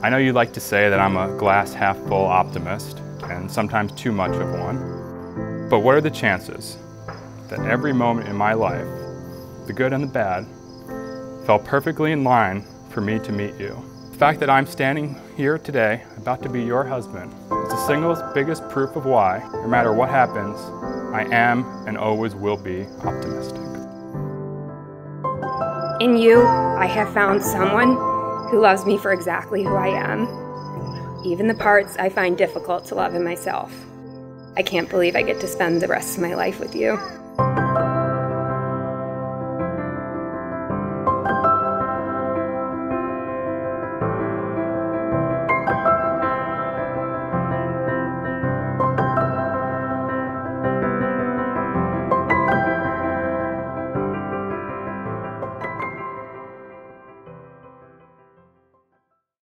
I know you like to say that I'm a glass half full optimist, and sometimes too much of one. But what are the chances that every moment in my life, the good and the bad, fell perfectly in line for me to meet you? The fact that I'm standing here today, about to be your husband, is the single biggest proof of why, no matter what happens, I am and always will be optimistic. In you, I have found someone who loves me for exactly who I am, even the parts I find difficult to love in myself. I can't believe I get to spend the rest of my life with you.